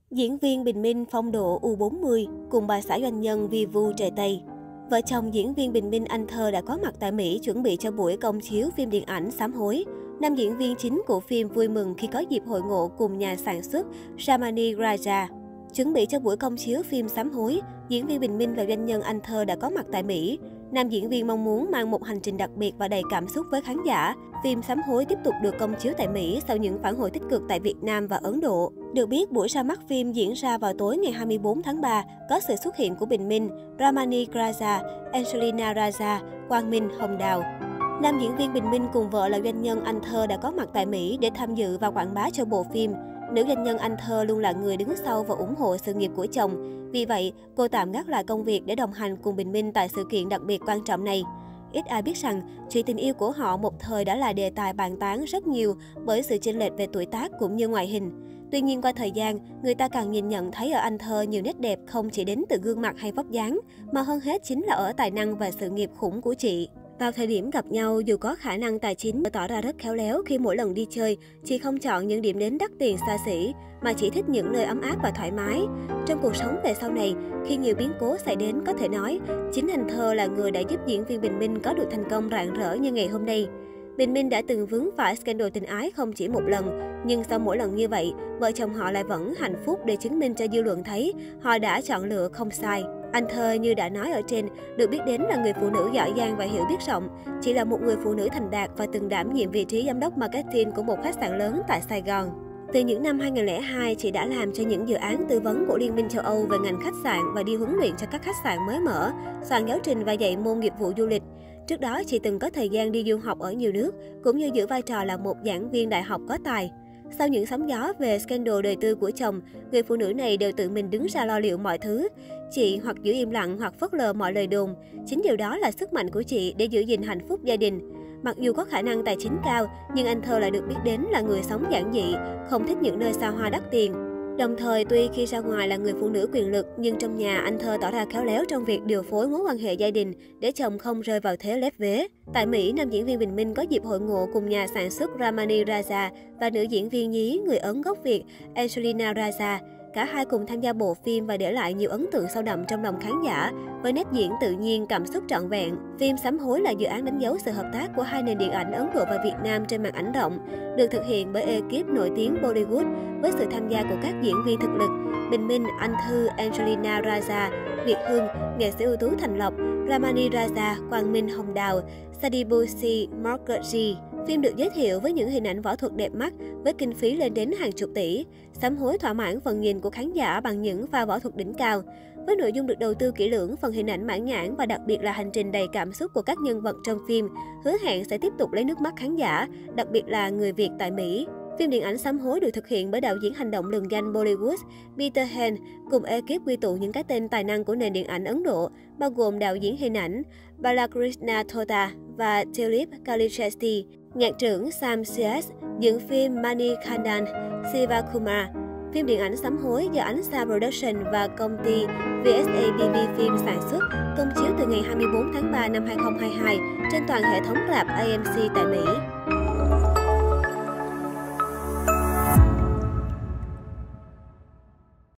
Diễn viên Bình Minh phong độ U40 cùng bà xã doanh nhân Vi Vu trời Tây. Vợ chồng diễn viên Bình Minh Anh Thơ đã có mặt tại Mỹ chuẩn bị cho buổi công chiếu phim điện ảnh Sám Hối. Nam diễn viên chính của phim vui mừng khi có dịp hội ngộ cùng nhà sản xuất Ramani Raja. Chuẩn bị cho buổi công chiếu phim Sám Hối, diễn viên Bình Minh và doanh nhân Anh Thơ đã có mặt tại Mỹ. Nam diễn viên mong muốn mang một hành trình đặc biệt và đầy cảm xúc với khán giả. Phim Sám Hối tiếp tục được công chiếu tại Mỹ sau những phản hồi tích cực tại Việt Nam và Ấn Độ. Được biết, buổi ra mắt phim diễn ra vào tối ngày 24 tháng 3, có sự xuất hiện của Bình Minh, Ramani Raja, Angelina Raja, Quang Minh, Hồng Đào. Nam diễn viên Bình Minh cùng vợ là doanh nhân Anh Thơ đã có mặt tại Mỹ để tham dự và quảng bá cho bộ phim. Nữ doanh nhân Anh Thơ luôn là người đứng sau và ủng hộ sự nghiệp của chồng. Vì vậy, cô tạm gác lại công việc để đồng hành cùng Bình Minh tại sự kiện đặc biệt quan trọng này. Ít ai biết rằng, chuyện tình yêu của họ một thời đã là đề tài bàn tán rất nhiều bởi sự chênh lệch về tuổi tác cũng như ngoại hình. Tuy nhiên qua thời gian, người ta càng nhìn nhận thấy ở Anh Thơ nhiều nét đẹp không chỉ đến từ gương mặt hay vóc dáng, mà hơn hết chính là ở tài năng và sự nghiệp khủng của chị. Vào thời điểm gặp nhau, dù có khả năng tài chính, tỏ ra rất khéo léo khi mỗi lần đi chơi, chị không chọn những điểm đến đắt tiền xa xỉ, mà chỉ thích những nơi ấm áp và thoải mái. Trong cuộc sống về sau này, khi nhiều biến cố xảy đến, có thể nói, chính Anh Thơ là người đã giúp diễn viên Bình Minh có được thành công rạng rỡ như ngày hôm nay. Bình Minh đã từng vướng phải scandal tình ái không chỉ một lần, nhưng sau mỗi lần như vậy, vợ chồng họ lại vẫn hạnh phúc để chứng minh cho dư luận thấy họ đã chọn lựa không sai. Anh Thơ như đã nói ở trên, được biết đến là người phụ nữ giỏi giang và hiểu biết rộng. Chị là một người phụ nữ thành đạt và từng đảm nhiệm vị trí giám đốc marketing của một khách sạn lớn tại Sài Gòn. Từ những năm 2002, chị đã làm cho những dự án tư vấn của Liên minh châu Âu về ngành khách sạn và đi huấn luyện cho các khách sạn mới mở, soạn giáo trình và dạy môn nghiệp vụ du lịch. Trước đó, chị từng có thời gian đi du học ở nhiều nước, cũng như giữ vai trò là một giảng viên đại học có tài. Sau những sóng gió về scandal đời tư của chồng, người phụ nữ này đều tự mình đứng ra lo liệu mọi thứ. Chị hoặc giữ im lặng hoặc phớt lờ mọi lời đồn. Chính điều đó là sức mạnh của chị để giữ gìn hạnh phúc gia đình. Mặc dù có khả năng tài chính cao, nhưng Anh Thơ lại được biết đến là người sống giản dị, không thích những nơi xa hoa đắt tiền. Đồng thời, tuy khi ra ngoài là người phụ nữ quyền lực, nhưng trong nhà Anh Thơ tỏ ra khéo léo trong việc điều phối mối quan hệ gia đình để chồng không rơi vào thế lép vế. Tại Mỹ, nam diễn viên Bình Minh có dịp hội ngộ cùng nhà sản xuất Ramani Raja và nữ diễn viên nhí người Ấn gốc Việt Angelina Raja. Cả hai cùng tham gia bộ phim và để lại nhiều ấn tượng sâu đậm trong lòng khán giả với nét diễn tự nhiên, cảm xúc trọn vẹn. Phim Sám Hối là dự án đánh dấu sự hợp tác của hai nền điện ảnh Ấn Độ và Việt Nam trên màn ảnh rộng, được thực hiện bởi ekip nổi tiếng Bollywood với sự tham gia của các diễn viên thực lực Bình Minh, Anh Thư, Angelina Raja, Việt Hương, nghệ sĩ ưu tú Thành Lộc, Ramani Raja, Quang Minh, Hồng Đào, Sadibusi, Mukherjee. Phim được giới thiệu với những hình ảnh võ thuật đẹp mắt, với kinh phí lên đến hàng chục tỷ. Sám Hối thỏa mãn phần nhìn của khán giả bằng những pha võ thuật đỉnh cao. Với nội dung được đầu tư kỹ lưỡng, phần hình ảnh mãn nhãn và đặc biệt là hành trình đầy cảm xúc của các nhân vật trong phim, hứa hẹn sẽ tiếp tục lấy nước mắt khán giả, đặc biệt là người Việt tại Mỹ. Phim điện ảnh Sám Hối được thực hiện bởi đạo diễn hành động lừng danh Bollywood Peter Han cùng ekip quy tụ những cái tên tài năng của nền điện ảnh Ấn Độ, bao gồm đạo diễn hình ảnh Balakrishna Tota và Dilip Kalichesti, nhạc trưởng Sam Sias, dựng phim Mani Khandan, Sivakumar. Phim điện ảnh Sám Hối do Ánh Sao Production và công ty VSABB Film sản xuất, công chiếu từ ngày 24 tháng 3 năm 2022 trên toàn hệ thống rạp AMC tại Mỹ.